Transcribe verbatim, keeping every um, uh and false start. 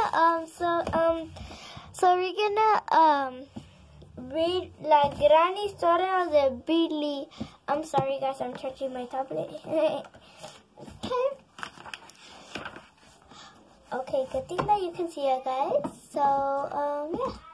um, so, um, so we're gonna, um, read La Gran Historia de Dilly. I'm sorry, guys, I'm touching my tablet. Okay. Okay, good thing that you can see it, guys. So, um, yeah.